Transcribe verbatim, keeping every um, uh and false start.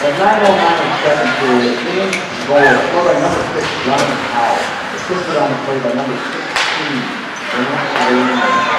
At nine oh nine and seven period, James Gold, scored by number six, Jonathan Powell. Assisted on the play by number sixteen, Daniel Williams.